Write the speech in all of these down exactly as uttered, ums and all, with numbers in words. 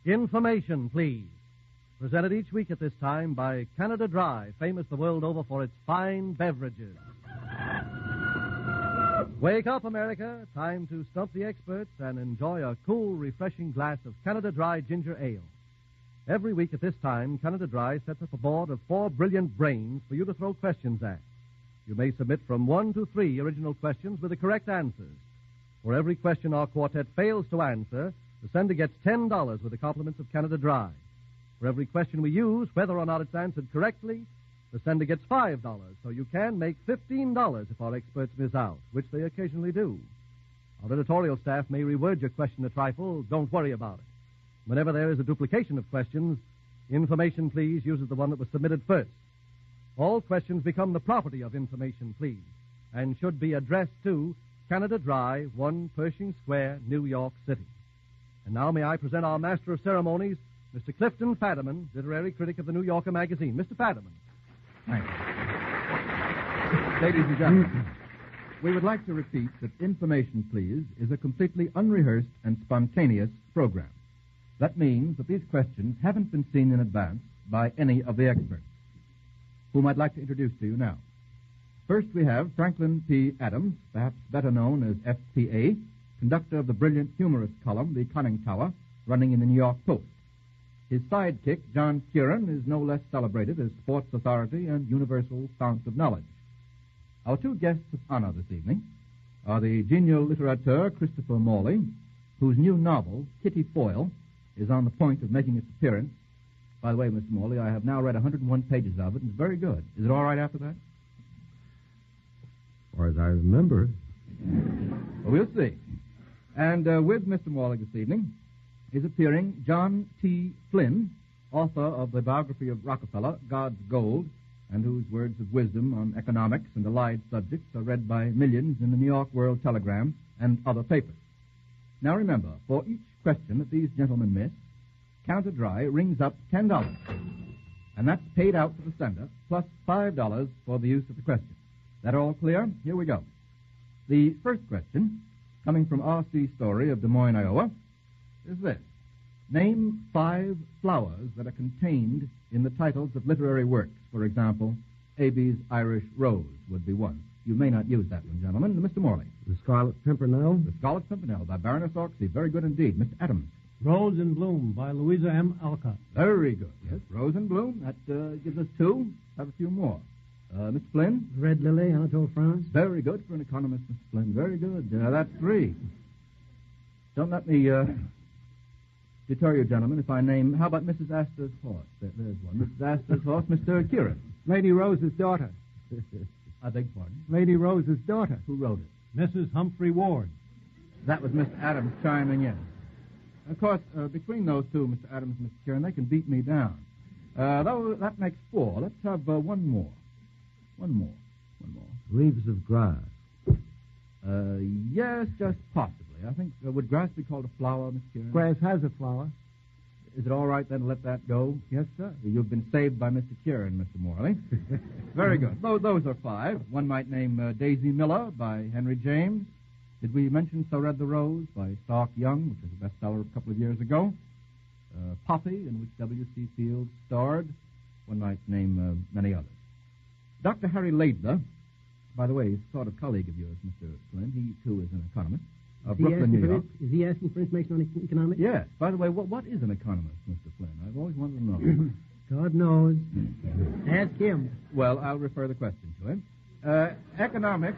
Information, please. Presented each week at this time by Canada Dry, famous the world over for its fine beverages. Wake up, America. Time to stump the experts and enjoy a cool, refreshing glass of Canada Dry ginger ale. Every week at this time, Canada Dry sets up a board of four brilliant brains for you to throw questions at. You may submit from one to three original questions with the correct answers. For every question our quartet fails to answer, the sender gets ten dollars with the compliments of Canada Dry. For every question we use, whether or not it's answered correctly, the sender gets five dollars, so you can make fifteen dollars if our experts miss out, which they occasionally do. Our editorial staff may reword your question a trifle. Don't worry about it. Whenever there is a duplication of questions, Information Please uses the one that was submitted first. All questions become the property of Information Please and should be addressed to Canada Dry, one Pershing Square, New York City. And now may I present our master of ceremonies, Mister Clifton Fadiman, literary critic of the New Yorker magazine. Mister Fadiman. Thank you. Ladies and gentlemen, we would like to repeat that Information Please is a completely unrehearsed and spontaneous program. That means that these questions haven't been seen in advance by any of the experts, whom I'd like to introduce to you now. First, we have Franklin P. Adams, perhaps better known as F P A, conductor of the brilliant humorist column, The Conning Tower, running in the New York Post. His sidekick, John Kieran, is no less celebrated as sports authority and universal fount of knowledge. Our two guests of honor this evening are the genial litterateur Christopher Morley, whose new novel, Kitty Foyle, is on the point of making its appearance. By the way, Mister Morley, I have now read one hundred one pages of it, and it's very good. Is it all right after that? As far as I remember. Well, we'll see. And uh, with Mister Morley this evening is appearing John T. Flynn, author of the biography of Rockefeller, God's Gold, and whose words of wisdom on economics and allied subjects are read by millions in the New York World Telegram and other papers. Now remember, for each question that these gentlemen miss, Canada Dry rings up ten dollars, and that's paid out to the sender, plus five dollars for the use of the question. That all clear? Here we go. The first question, coming from R C Story of Des Moines, Iowa, is this. Name five flowers that are contained in the titles of literary works. For example, A B's Irish Rose would be one. You may not use that one, gentlemen. Mister Morley. The Scarlet Pimpernel. The Scarlet Pimpernel by Baroness Orczy. Very good indeed. Mister Adams. Rose in Bloom by Louisa M. Alcott. Very good. Yes, Rose in Bloom. That uh, gives us two. Have a few more. Uh, Mister Flynn? Red Lily, Anatole France. Very good for an economist, Mister Flynn. Very good. Uh, that's three. Don't let me uh, deter you, gentlemen, if I name... How about Missus Astor's horse? There, there's one. Missus Astor's horse, Mister Kieran. Lady Rose's daughter. I beg pardon? Lady Rose's daughter. Who wrote it? Missus Humphrey Ward. That was Mister Adams chiming in. Of course, uh, between those two, Mister Adams and Mister Kieran, they can beat me down. Uh, that, that makes four. Let's have uh, one more. One more. One more. Leaves of Grass. Uh, yes, just possibly. I think, uh, would grass be called a flower, Mister Kieran? Grass has a flower. Is it all right then to let that go? Yes, sir. You've been saved by Mister Kieran, Mister Morley. Very good. Those, those are five. One might name uh, Daisy Miller by Henry James. Did we mention So Red the Rose by Stark Young, which was a bestseller a couple of years ago? Uh, Poppy, in which W C Fields starred. One might name uh, many others. Doctor Harry Laidler, by the way, he's a sort of colleague of yours, Mister Flynn. He, too, is an economist of Brooklyn, New York. Is he asking for information on economics? Yes. By the way, what, what is an economist, Mister Flynn? I've always wanted to know. God knows. Ask him. Well, I'll refer the question to him. Uh, economics...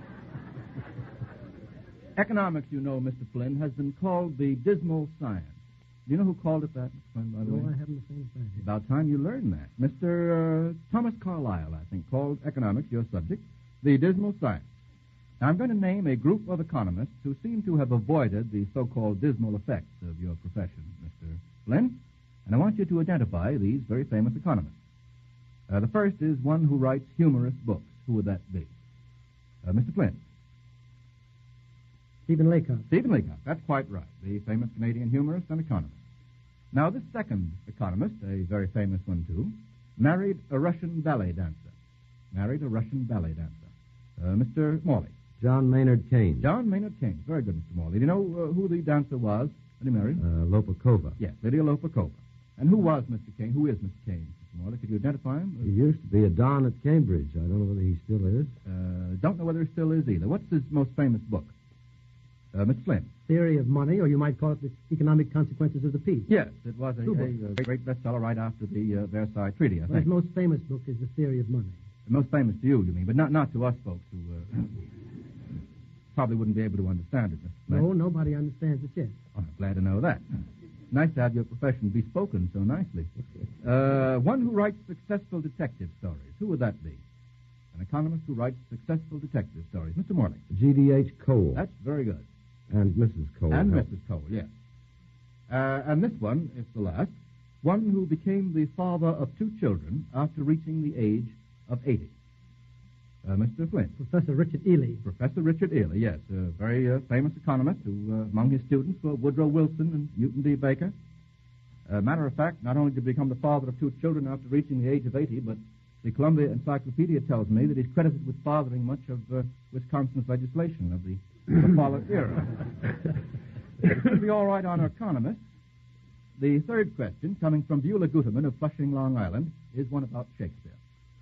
Economics, you know, Mister Flynn, has been called the dismal science. Do you know who called it that, Mister Flynn, by the no, way? I haven't the same thing. It's about time you learned that. Mister Uh, Thomas Carlyle, I think, called economics, your subject, the dismal science. Now, I'm going to name a group of economists who seem to have avoided the so-called dismal effects of your profession, Mister Flynn, and I want you to identify these very famous economists. Uh, the first is one who writes humorous books. Who would that be? Uh, Mister Flynn. Stephen Leacock. Stephen Leacock, that's quite right, the famous Canadian humorist and economist. Now, this second economist, a very famous one, too, married a Russian ballet dancer. Married a Russian ballet dancer. Uh, Mister Morley. John Maynard Keynes. John Maynard Keynes. Very good, Mister Morley. Do you know uh, who the dancer was Lady Mary? Uh, Lopakova. Yes, Lydia Lopakova. And who was Mister Kane? Who is Mister Kane, Mister Morley? Could you identify him? He used to be a don at Cambridge. I don't know whether he still is. Uh, don't know whether he still is either. What's his most famous book? Uh, Mister Flynn. Theory of Money, or you might call it the economic consequences of the peace. Yes, it was a, Two a, books. a great bestseller right after the uh, Versailles Treaty, I Well, think. his most famous book is The Theory of Money. The most famous to you, you mean, but not not to us folks who uh, probably wouldn't be able to understand it, Mister Flynn. No, nobody understands it yet. Oh, I'm glad to know that. Nice to have your profession bespoken so nicely. Uh, one who writes successful detective stories. Who would that be? An economist who writes successful detective stories. Mister Morley. G D H Cole. That's very good. And Missus Cole. And helped. Missus Cole, yes. Uh, and this one is the last. One who became the father of two children after reaching the age of eighty. Uh, Mister Flynn. Professor Richard Ely. Professor Richard Ely, yes, a very uh, famous economist who, uh, among his students, were Woodrow Wilson and Newton D. Baker. Uh, matter of fact, not only did he become the father of two children after reaching the age of eighty, but the Columbia Encyclopedia tells me that he's credited with fathering much of uh, Wisconsin's legislation of the, the following era. It's going to be all right on our economists. The third question, coming from Beulah Guterman of Flushing, Long Island, is one about Shakespeare.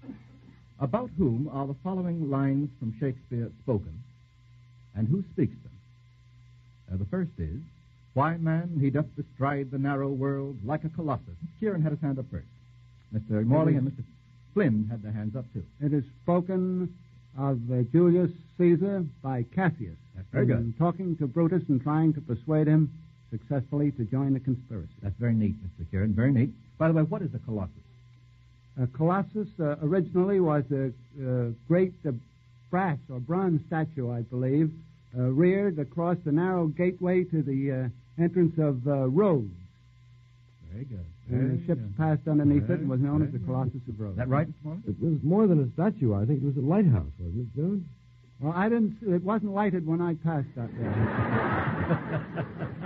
About whom are the following lines from Shakespeare spoken, and who speaks them? Uh, the first is, "Why, man, he doth bestride the narrow world like a colossus." Mister Kieran had his hand up first. Mister Morley and Mister Flynn had their hands up, too. It is spoken of uh, Julius Caesar by Cassius. That's very good. in Talking to Brutus and trying to persuade him successfully to join the conspiracy. That's very neat, Mister Kieran, very neat. By the way, what is a colossus? Uh, Colossus uh, originally was a uh, great uh, brass or bronze statue, I believe, uh, reared across the narrow gateway to the uh, entrance of uh, Rhodes. Very good. And Very the ships good. passed underneath it Very and was known good. as the Colossus of Is Rhodes. that right, Mister Morley? It was more than a statue. I think it was a lighthouse, wasn't it, John? Well, I didn't. It wasn't lighted when I passed that way.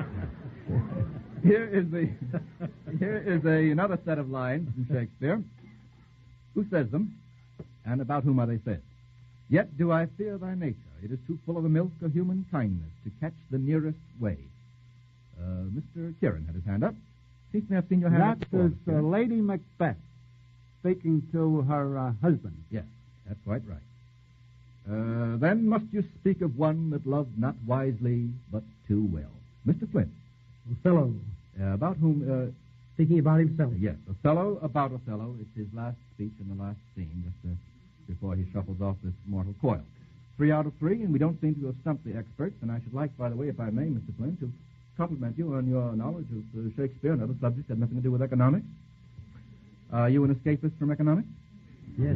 Here is the here is a, another set of lines from Shakespeare. Who says them, and about whom are they said? "Yet do I fear thy nature. It is too full of the milk of human kindness to catch the nearest way." Uh, Mister Kieran had his hand up. Seems to me I've seen your hand up That before, is Mister uh, Kieran. Lady Macbeth speaking to her uh, husband. Yes, that's quite right. Uh, then must you speak of one that loved not wisely, but too well. Mister Flynn, Othello. uh, about whom... Uh, Speaking about himself. Yes, Othello about Othello. It's his last speech in the last scene, just uh, before he shuffles off this mortal coil. Three out of three, and we don't seem to have stumped the experts. And I should like, by the way, if I may, Mister Flynn, to compliment you on your knowledge of uh, Shakespeare and other subjects that have nothing to do with economics. Are you an escapist from economics? Yes.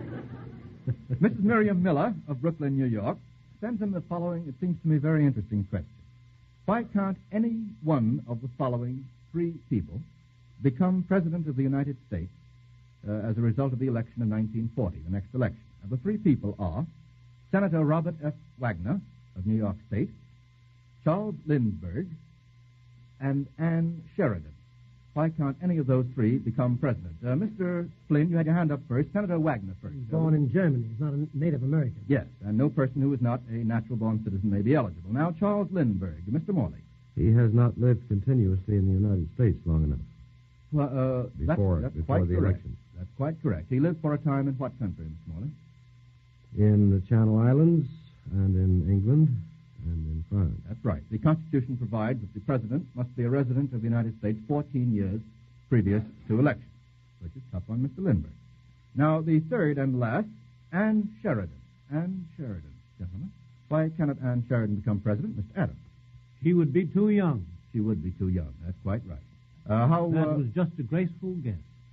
Missus Miriam Miller of Brooklyn, New York, sends him the following, it seems to me, very interesting question. Why can't any one of the following three people become President of the United States uh, as a result of the election of nineteen forty, the next election? Now, the three people are Senator Robert F. Wagner of New York State, Charles Lindbergh, and Anne Sheridan. Why can't any of those three become president? Uh, Mister Flynn, you had your hand up first. Senator Wagner first. He was born in Germany. He's not a Native American. Yes, and no person who is not a natural-born citizen may be eligible. Now, Charles Lindbergh. Mister Morley. He has not lived continuously in the United States long enough. Well, uh, Before- that's, that's before quite the correct. election. That's quite correct. He lived for a time in what country, Mister Morley? In the Channel Islands and in England and in France. That's right. The Constitution provides that the president must be a resident of the United States fourteen years previous to election, which is tough on Mister Lindbergh. Now, the third and last, Anne Sheridan. Anne Sheridan, gentlemen. Why cannot Anne Sheridan become president, Mister Adams? She would be too young. She would be too young. That's quite right. Uh, how? That uh, was just a graceful guess.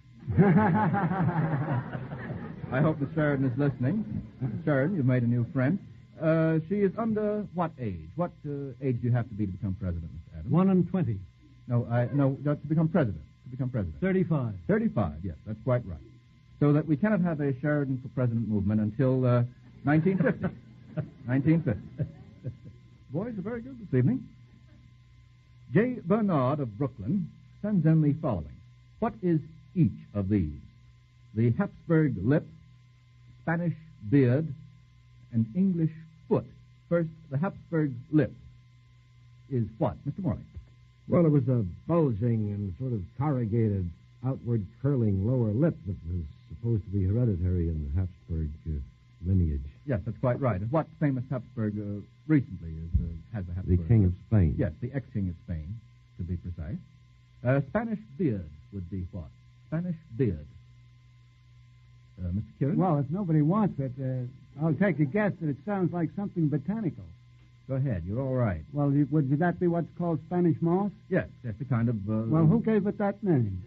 I hope Miss Sheridan is listening. Miss Sheridan, you've made a new friend. Uh, she is under what age? What uh, age do you have to be to become president, Mister Adams? One and twenty. No, I, no, no, to become president. To become president. Thirty-five. Thirty-five. Yes, that's quite right. So that we cannot have a Sheridan for president movement until uh, nineteen fifty. nineteen fifty. Boys are very good this evening. J. Bernard of Brooklyn sends in the following. What is each of these? The Habsburg lip, Spanish beard, and English foot. First, the Habsburg lip is what? Mister Morley. Well, it was a bulging and sort of corrugated, outward curling lower lip that was supposed to be hereditary in the Habsburg uh, lineage. Yes, that's quite right. And what famous Habsburg uh, recently is, uh, has a Habsburg? The King of Spain. Yes, the ex-King of Spain, to be precise. Uh, Spanish beard would be what? Spanish beard. Uh, Mister Kieran? Well, if nobody wants it, uh, I'll take a guess that it sounds like something botanical. Go ahead. You're all right. Well, you- would that be what's called Spanish moss? Yes, that's a kind of... Uh, Well, who gave it that name?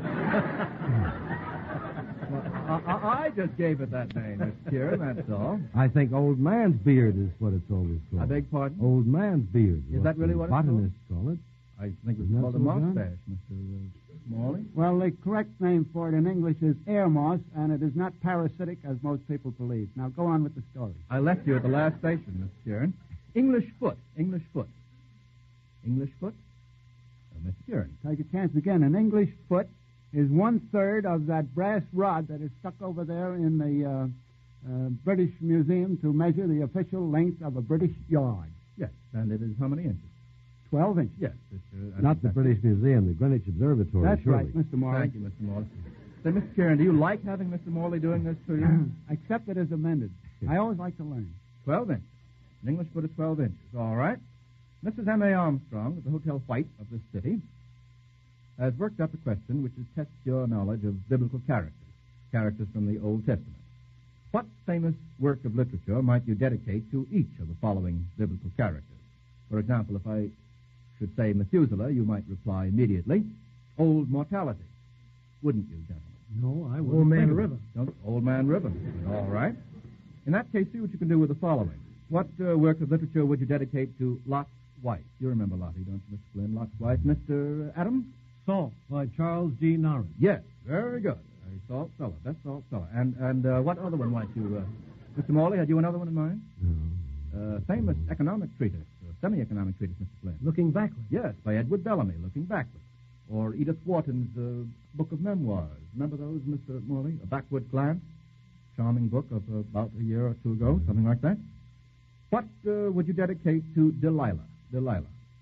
Well, I, I I just gave it that name, Mister Kieran, that's all. I think old man's beard is what it's always called. I beg pardon? Old man's beard. Is that really the what it's called? botanists call it. I think it's Isn't that called a so, John? mustache, Mister Uh, Smalley. Well, the correct name for it in English is air moss, and it is not parasitic as most people believe. Now, go on with the story. I left you at the last station, Mister Kieran. English foot. English foot. English foot. Uh, Mister Kieran. Take a chance again. An English foot is one-third of that brass rod that is stuck over there in the uh, uh, British Museum to measure the official length of a British yard. Yes, and it is how many inches? Twelve inches. Yes. It's, uh, I Not think the that's- British Museum, the Greenwich Observatory, That's surely. right, Mister Morley. Thank you, Mister Morley. Say, Mister Kieran, do you like having Mister Morley doing this to you? Except it is amended. I always like to learn. Twelve inches. An English foot is twelve inches. All right. Missus M A Armstrong at the Hotel White of this city has worked up a question which has tested your knowledge of biblical characters, characters from the Old Testament. What famous work of literature might you dedicate to each of the following biblical characters? For example, if I should say Methuselah, you might reply immediately, Old Mortality. Wouldn't you, gentlemen? No, I wouldn't. Old Man think of it. River. Don't- Old Man River. All right. In that case, see what you can do with the following. What uh, work of literature would you dedicate to Lot's wife? You remember Lottie, don't you, Mister Flynn? Lot's wife, Mister Adams? Salt by Charles G. Norris. Yes, very good. Very Salt Cellar. That's Salt Cellar. And and uh, what other one might you, uh, Mister Morley, had you another one in mind? No. Uh, famous economic treatise, uh, semi-economic treatise, Mister Flynn. Looking backward. Yes, by Edward Bellamy, Looking Backward. Or Edith Wharton's uh, Book of Memoirs. Remember those, Mister Morley? A Backward Glance. Charming book of uh, about a year or two ago, something like that. What uh, would you dedicate to Delilah? Delilah.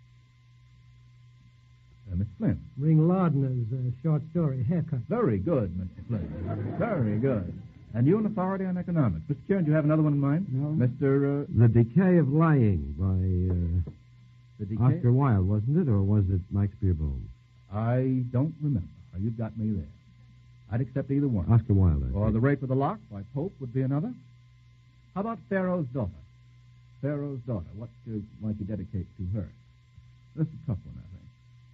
Uh, Miss Flynn. Ring Lardner's uh, short story, Haircut. Very good, Mister Flynn. Very good. And you an authority on economics. Mister Kieran, do you have another one in mind? No. Mister Uh, The Decay of Lying by uh, the Decay? Oscar Wilde, wasn't it? Or was it Max Beerbohm? I don't remember. Oh, you've got me there. I'd accept either one. Oscar Wilde, I Or think. The Rape of the Lock by Pope would be another. How about Pharaoh's Daughter? Pharaoh's Daughter. What uh, might you dedicate to her? This is a tough one, I think.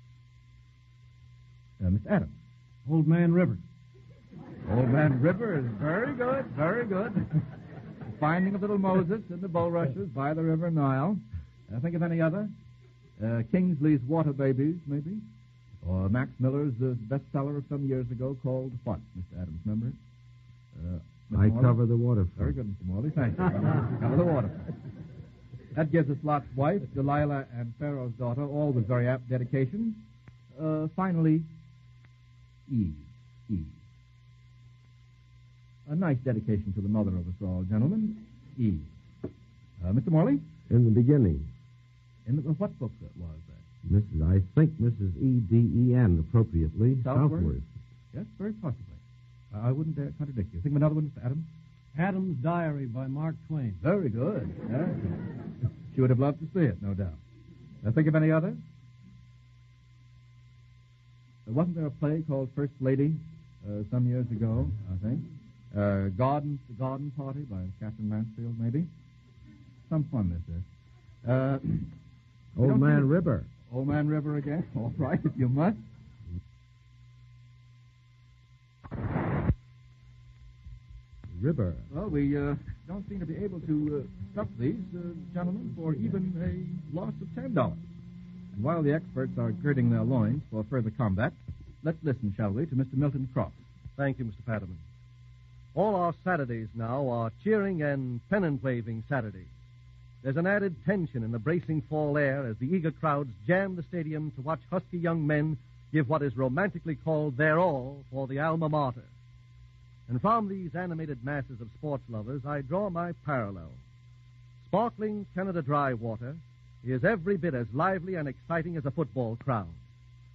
Uh, Mister Adams. Old Man River. Old Man River is very good, very good. The Finding of Little Moses in the bulrushes by the River Nile. Uh, think of any other? Uh, Kingsley's Water Babies, maybe? Or Max Miller's uh, bestseller of some years ago called what, Mister Adams? Remember it? Uh, Mister I Morley? Cover the Waterfront. Very good, Mister Morley. Thank you. Cover the waterfront. That gives us Lot's wife, Delilah, and Pharaoh's daughter, all with very apt dedications. Uh, finally, Eve. Eve. A nice dedication to the mother of us all, gentlemen. Eve. Uh, Mister Morley? In the beginning, In the, what book that was that? Missus I think Missus E D E N, appropriately, Southworth? Southworth. Yes, very possibly. Uh, I wouldn't dare contradict you. Think of another one, Mister Adams? Adam's Diary by Mark Twain. Very good. Yes. She would have loved to see it, no doubt. Uh, think of any others? Uh, wasn't there a play called First Lady uh, some years ago, I think? Uh, Garden, The Garden Party by Catherine Mansfield, maybe? Some fun, this is. Uh, we Old don't Man see- River. Old Man River again? All right, if you must. River. Well, we uh, don't seem to be able to uh, stop these, uh, gentlemen, for even a loss of ten dollars. And while the experts are girding their loins for further combat, let's listen, shall we, to Mister Milton Croft. Thank you, Mister Patterman. All our Saturdays now are cheering and pennant-waving Saturdays. There's an added tension in the bracing fall air as the eager crowds jam the stadium to watch husky young men give what is romantically called their all for the alma mater. And from these animated masses of sports lovers, I draw my parallel. Sparkling Canada Dry water is every bit as lively and exciting as a football crowd.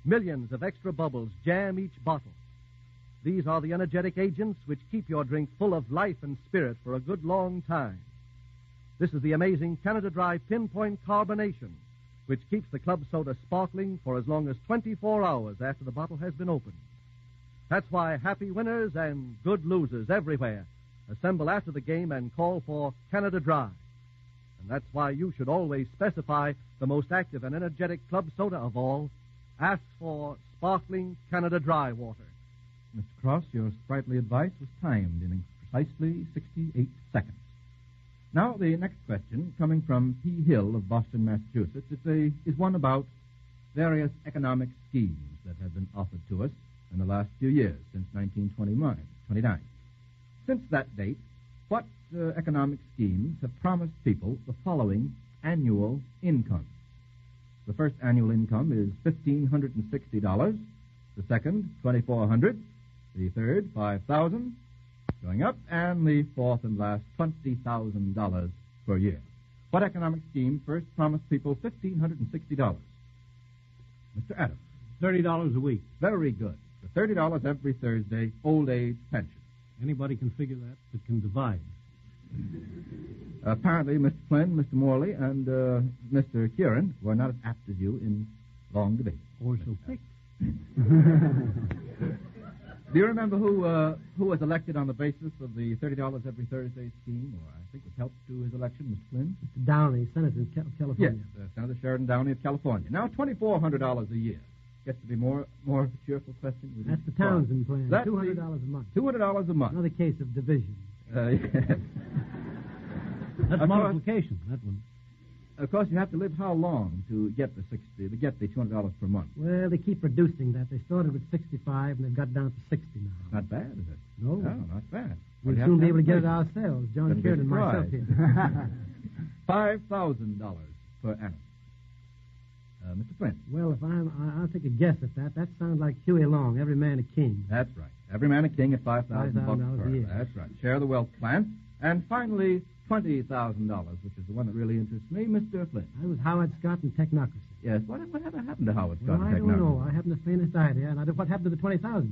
Millions of extra bubbles jam each bottle. These are the energetic agents which keep your drink full of life and spirit for a good long time. This is the amazing Canada Dry Pinpoint Carbonation, which keeps the club soda sparkling for as long as twenty-four hours after the bottle has been opened. That's why happy winners and good losers everywhere assemble after the game and call for Canada Dry. And that's why you should always specify the most active and energetic club soda of all. Ask for sparkling Canada Dry water. Mister Cross, your sprightly advice was timed in precisely sixty-eight seconds. Now, the next question, coming from P. Hill of Boston, Massachusetts, it's a, is one about various economic schemes that have been offered to us in the last few years, since nineteen twenty-nine. Since that date, what uh, economic schemes have promised people the following annual income? The first annual income is one thousand five hundred sixty dollars, the second, two thousand four hundred dollars, the third, five thousand dollars, going up, and the fourth and last, twenty thousand dollars per year. What economic scheme first promised people one thousand five hundred sixty dollars? Mister Adams. Thirty dollars a week. Very good. The thirty dollars every Thursday, old age pension. Anybody can figure that that can divide. Apparently, Mister Flynn, Mister Morley, and uh, Mister Kieran were not as apt as you in long debate. Or so quick. Do you remember who uh, who was elected on the basis of the thirty dollars every Thursday scheme, or I think was helped to his election, Mister Flynn? Mister Downey, Senator of Cal- California. Yes, uh, Senator Sheridan Downey of California. Now, two thousand four hundred dollars a year. Gets to be more more of a cheerful question. With That's the Mister Townsend plan. That's two hundred dollars a month. two hundred dollars a month. Another case of division. Uh, yes. That's Of course. multiplication, that one. Of course, you have to live how long to get the sixty, to get the two hundred dollars per month? Well, they keep reducing that. They started with sixty-five, and they've got down to sixty now. Not bad, is it? No. No, not bad. We'll Well, you have soon be have able to get it inflation. ourselves, John Shouldn't be Kieran and myself surprised. here. Five thousand dollars per annum. Uh, Mister Flynn. Well, if I'm, I, I'll take a guess at that. That sounds like Huey Long, every man a king. That's right. Every man a king at five thousand bucks $five thousand per a year. That's right. Share the wealth plan. And finally, twenty thousand dollars, which is the one that really interests me, Mister Flynn. I was Howard Scott in Technocracy. Yes. What, what happened to Howard Well, Scott? I in don't technology? know. I haven't the faintest idea. And I don't, what happened to the twenty thousand?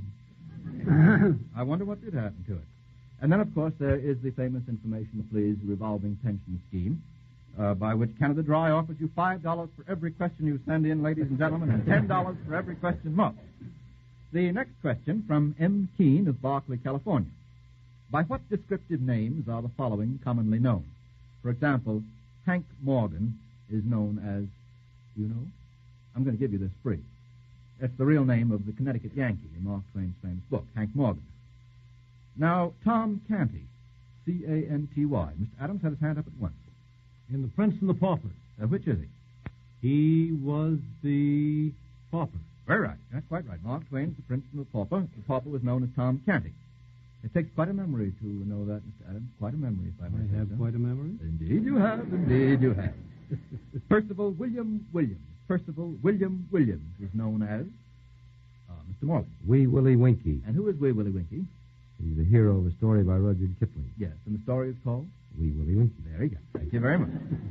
I wonder what did happen to it. And then, of course, there is the famous Information Please revolving pension scheme, uh, by which Canada Dry offers you five dollars for every question you send in, ladies and gentlemen, and ten dollars for every question marked. The next question from M. Keene of Berkeley, California. By what descriptive names are the following commonly known? For example, Hank Morgan is known as, you know? I'm going to give you this free. That's the real name of the Connecticut Yankee in Mark Twain's famous book, Hank Morgan. Now, Tom Canty, C A N T Y. Mister Adams had his hand up at once. In The Prince and the Pauper, Uh, which is he? he was the pauper. Very right. That's quite right. Mark Twain's The Prince and the Pauper. The Pauper was known as Tom Canty. It takes quite a memory to know that, Mister Adams. Quite a memory, if I may I say have so. quite a memory. Indeed you have. Indeed you have. Percival William Williams. Percival William Williams is known as uh, Mister Morley. Wee Willie Winkie. And who is Wee Willie Winkie? He's the hero of a story by Rudyard Kipling. Yes, and the story is called? Wee Willie Winkie. There you go. Thank you very much.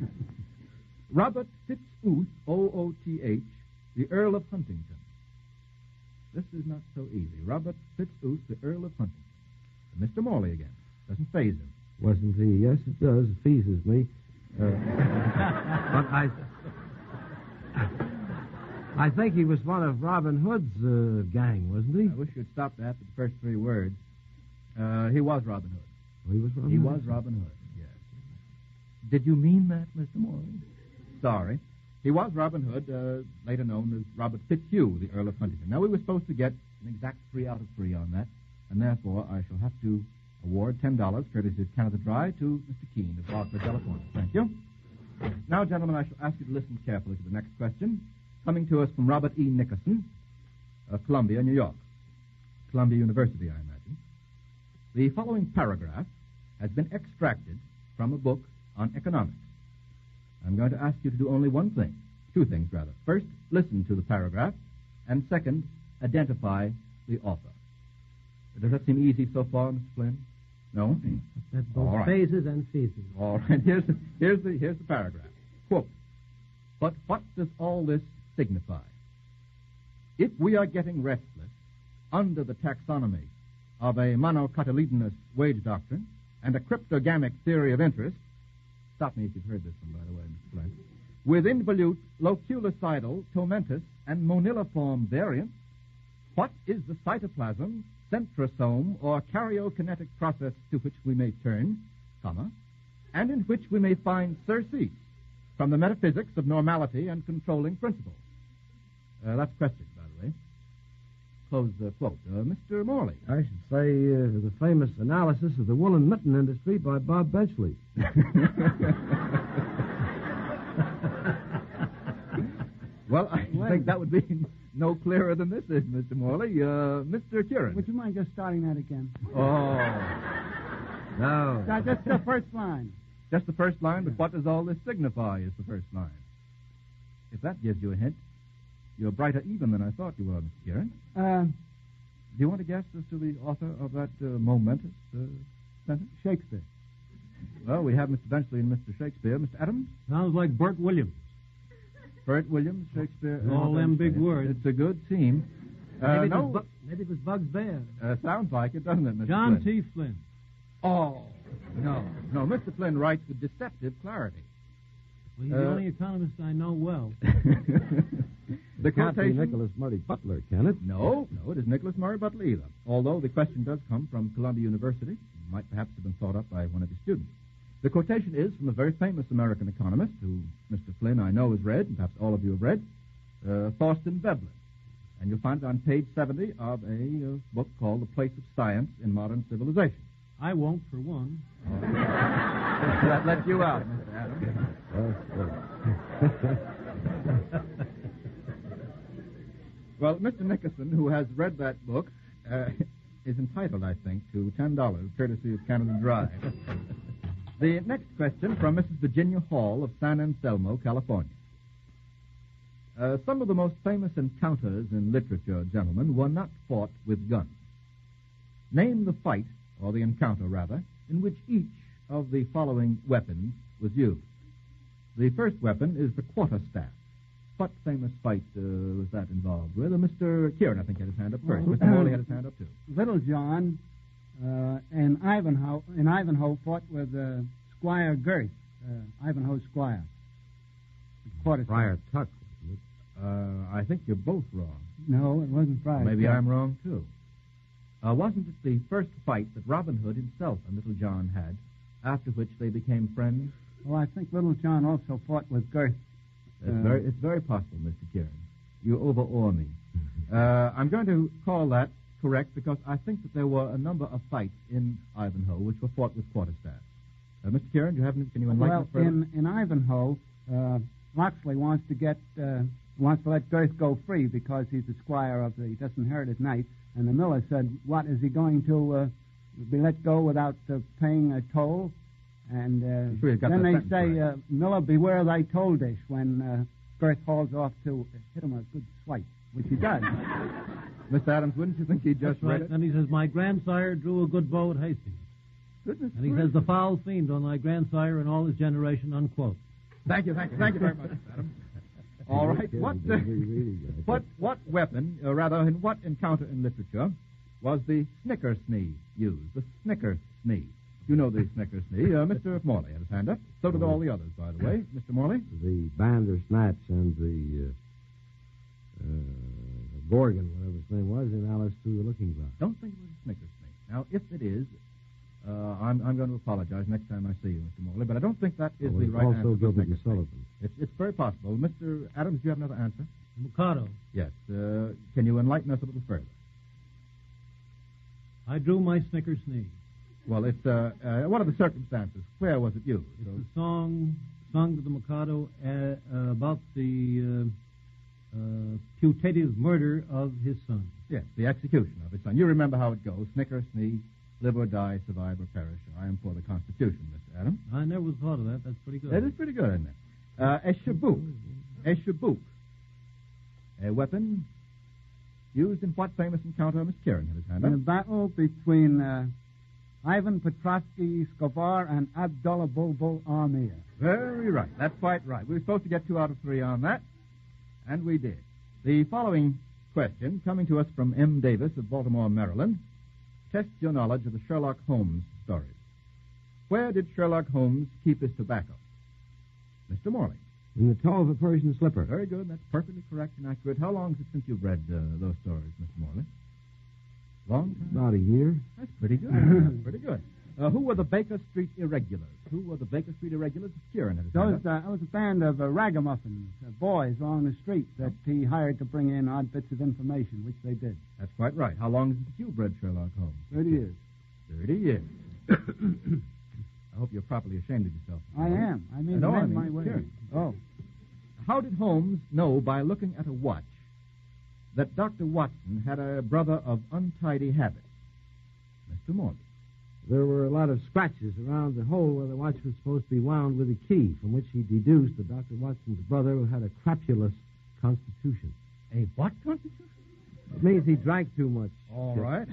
Robert Fitzooth, O O T H, the Earl of Huntington. This is not so easy. Robert Fitzooth, the Earl of Huntington. And Mister Morley again. Doesn't faze him. Wasn't he? Yes, it does. It phases me. Uh, but I, I think he was one of Robin Hood's uh, gang, wasn't he? I wish you'd stop that at the first three words. Uh, he was Robin Hood. Oh, he was Robin He Hood? was Robin Hood, yes. Did you mean that, Mister Morley? Sorry. He was Robin Hood, uh, later known as Robert Fitzhugh, the Earl of Huntington. Now, we were supposed to get an exact three out of three on that, and therefore I shall have to award ten dollars, courtesy of Canada Dry, to Mister Keene of Berkeley, California. Thank you. Now, gentlemen, I shall ask you to listen carefully to the next question, coming to us from Robert E. Nickerson of Columbia, New York. Columbia University, I imagine. The following paragraph has been extracted from a book on economics. I'm going to ask you to do only one thing, two things rather. First, listen to the paragraph, and second, identify the author. Does that seem easy so far, Mister Flynn? No? That's both All right. phases and phases. All right, here's the, here's the, here's the paragraph. Quote, but what does all this signify? If we are getting restless under the taxonomy of a monocotyledonous wage doctrine and a cryptogamic theory of interest, stop me if you've heard this one, by the way, Mister Flint, with involute, loculicidal, tomentous, and moniliform variants, what is the cytoplasm, centrosome, or karyokinetic process to which we may turn, comma, and in which we may find surcease from the metaphysics of normality and controlling principles? Uh, that's a question, by the way. Close the quote. Uh, Mister Morley. I should say uh, the famous analysis of the woolen mitten industry by Bob Benchley. Well, I think that would be no clearer than this is, Mister Morley. Uh, Mister Kieran. Would you mind just starting that again? Oh. No. Now, just the first line. Just the first line, but what does all this signify is the first line. If that gives you a hint, you're brighter even than I thought you were, Mister Kieran. Uh, Do you want to guess as to the author of that uh, momentous uh, sentence? Shakespeare. Well, we have Mister Benchley and Mister Shakespeare. Mister Adams? Sounds like Burt Williams. Burt Williams, Shakespeare. and All them big Benchley. words. It's a good team. Uh, Maybe, it no, was Bu- maybe it was Bugs Bear. uh, sounds like it, doesn't it, Mister John Flynn? T. Flynn. Oh, no. No, Mister Flynn writes with deceptive clarity. Well, he's Uh, the only economist I know well. The Can't be quotation... Nicholas Murray Butler, can it? No, no, it is Nicholas Murray Butler either. Although the question does come from Columbia University, it might perhaps have been thought up by one of his students. The quotation is from a very famous American economist who Mister Flynn, I know, has read, and perhaps all of you have read, uh, Thorsten Veblen. And you'll find it on page seventy of a uh, book called The Place of Science in Modern Civilization. I won't, for one. That lets you out, Mister Adams. Well, Mister Nickerson, who has read that book, uh, is entitled, I think, to ten dollars, courtesy of Canada Dry. The next question from Missus Virginia Hall of San Anselmo, California. Uh, some of the most famous encounters in literature, gentlemen, were not fought with guns. Name the fight, or the encounter, rather, in which each of the following weapons was used. The first weapon is the quarterstaff. What famous fight uh, was that involved with? Uh, Mister Kieran, I think, had his hand up first. Well, Mister Morley had his hand up, too. Little John uh, and Ivanhoe, and Ivanhoe fought with uh, Squire Girth, uh, Ivanhoe's squire. Quarter Friar Tuck, wasn't it? Uh, I think you're both wrong. No, it wasn't Friar. Maybe Tuck. I'm wrong, too. Uh, wasn't it the first fight that Robin Hood himself and Little John had, after which they became friends? Well, I think Little John also fought with Girth. It's, Uh, very, it's very possible, Mister Kieran. You overawe me. Uh, I'm going to call that correct because I think that there were a number of fights in Ivanhoe which were fought with quarterstaffs. Uh, Mister Kieran, do you have any, can you enlighten Well, us further? in, in Ivanhoe, uh, Locksley wants to get uh, wants to let Girth go free because he's the squire of the disinherited knight. And the miller said, "What is he going to uh, be let go without uh, paying a toll?" And uh, sure you've got then that they sentence say, right. uh, "Miller, beware thy toll dish." When uh, Girth hauls off to hit him a good swipe, which he does. Mister Adams, wouldn't you think he just That's right. read it? Then he says, my grandsire drew a good bow at Hastings. Goodness And he gracious. says, the foul fiend on thy grandsire and all his generation, unquote. Thank you, thank you, thank you very much, Mister Adams. All right, Kieran, what, he's really reading that. what, what weapon, or rather, in what encounter in literature was the snickersnee used? The snickersnee. You know the snickersnee. Uh, Mister Morley had his hand up. So did all the others, by the way. Mister Morley? The Bandersnatch and the uh, uh, Gorgon, whatever his name was, in Alice Through the Looking Glass. Don't think it was a snickersnee. Now, if it is, uh, I'm, I'm going to apologize next time I see you, Mister Morley, but I don't think that is Oh, the it's right also answer. for Gilbert snickersnee. Sullivan. It's, it's very possible. Mister Adams, do you have another answer? Mikado. Yes. Uh, can you enlighten us a little further? I drew my Snickers knee. Well, it's, uh, uh, what are the circumstances? Where was it used? It's So- a song sung to the Mikado uh, uh, about the uh, uh, putative murder of his son. yes, the execution of his son. You remember how it goes. Snicker, snee, live or die, survive or perish. I am for the Constitution, Mister Adams. I never thought of that. That's pretty good. That is pretty good, isn't it? Uh, a shabuk. A shabuk. A weapon used in what famous encounter? Miss Kieran had his hand In a up. battle between uh, Ivan Petrovsky Skovar and Abdullah Bulbul Amir. Very right. That's quite right. We were supposed to get two out of three on that, and we did. The following question, coming to us from M. Davis of Baltimore, Maryland, tests your knowledge of the Sherlock Holmes stories. Where did Sherlock Holmes keep his tobacco? Mister Morley. In the toe of a Persian slipper. Very good. That's perfectly correct and accurate. How long is it since you've read uh, those stories, Mister Morley? Long time? About a year. That's pretty good. That's pretty good. Uh, who were the Baker Street Irregulars? Who were the Baker Street Irregulars? Kieran had his hand Those, up. uh, I was a band of uh, ragamuffins, uh, boys along the street that he hired to bring in odd bits of information, which they did. That's quite right. How long is it that you've read Sherlock Holmes? Thirty years. Thirty years. I hope you're properly ashamed of yourself. I am. I mean, no, to I mend mean, my way. Kieran. Oh. How did Holmes know by looking at a watch that Doctor Watson had a brother of untidy habits? Mister Morley. There were a lot of scratches around the hole where the watch was supposed to be wound with a key, from which he deduced that Doctor Watson's brother had a crapulous constitution. A what constitution? It means he drank too much. All right.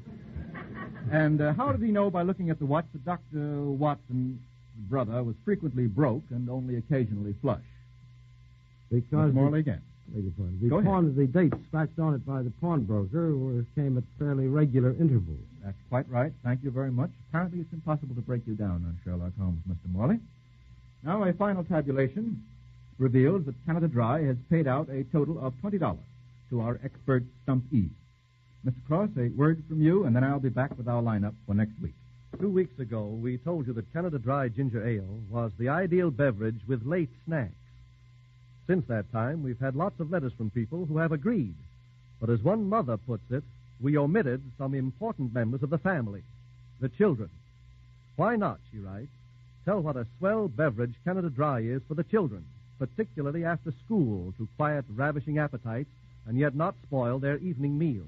And uh, how did he know by looking at the watch that Doctor Watson's brother was frequently broke and only occasionally flush? Because Mister Morley again. Beg your pardon. The Go ahead. pawn, the dates scratched on it by the pawnbroker were, came at fairly regular intervals. That's quite right. Thank you very much. Apparently it's impossible to break you down on Sherlock Holmes, Mister Morley. Now, a final tabulation reveals that Canada Dry has paid out a total of twenty dollars to our expert stumpees. Mister Cross, a word from you, and then I'll be back with our lineup for next week. Two weeks ago, we told you that Canada Dry Ginger Ale was the ideal beverage with late snacks. Since that time, we've had lots of letters from people who have agreed. But as one mother puts it, we omitted some important members of the family, the children. Why not, she writes, tell what a swell beverage Canada Dry is for the children, particularly after school, to quiet ravishing appetites and yet not spoil their evening meals.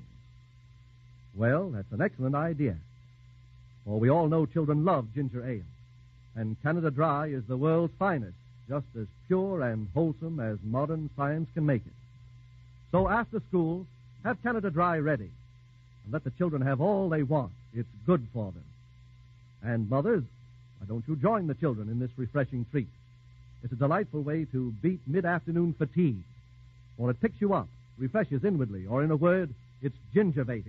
Well, that's an excellent idea. For we all know children love ginger ale, and Canada Dry is the world's finest, just as pure and wholesome as modern science can make it. So after school, have Canada Dry ready, and let the children have all they want. It's good for them. And mothers, why don't you join the children in this refreshing treat? It's a delightful way to beat mid-afternoon fatigue, for it picks you up, refreshes inwardly, or in a word, it's gingervating.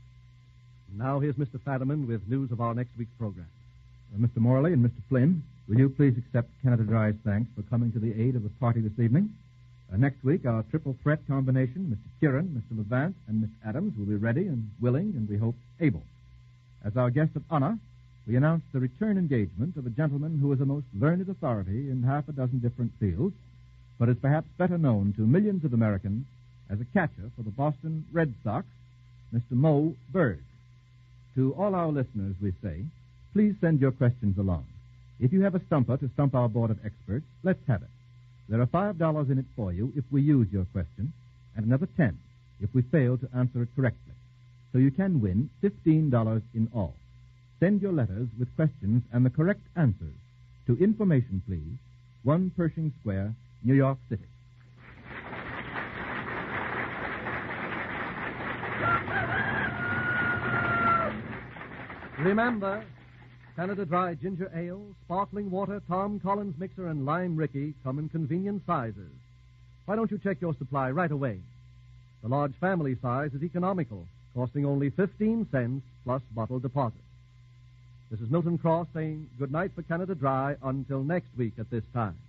Now here's Mister Fadiman with news of our next week's program. Uh, Mister Morley and Mister Flynn, will you please accept Canada Dry's thanks for coming to the aid of the party this evening? Uh, next week, our triple threat combination, Mister Kieran, Mister Levant, and Miss Adams, will be ready and willing, and we hope able. As our guest of honor, we announce the return engagement of a gentleman who is a most learned authority in half a dozen different fields, but is perhaps better known to millions of Americans as a catcher for the Boston Red Sox, Mister Moe Berg. To all our listeners, we say, please send your questions along. If you have a stumper to stump our board of experts, let's have it. There are five dollars in it for you if we use your question, and another ten if we fail to answer it correctly. So you can win fifteen dollars in all. Send your letters with questions and the correct answers to Information, please, one Pershing Square, New York City. Remember, Canada Dry Ginger Ale, Sparkling Water, Tom Collins Mixer, and Lime Ricky come in convenient sizes. Why don't you check your supply right away? The large family size is economical, costing only fifteen cents plus bottle deposit. This is Milton Cross saying good night for Canada Dry until next week at this time.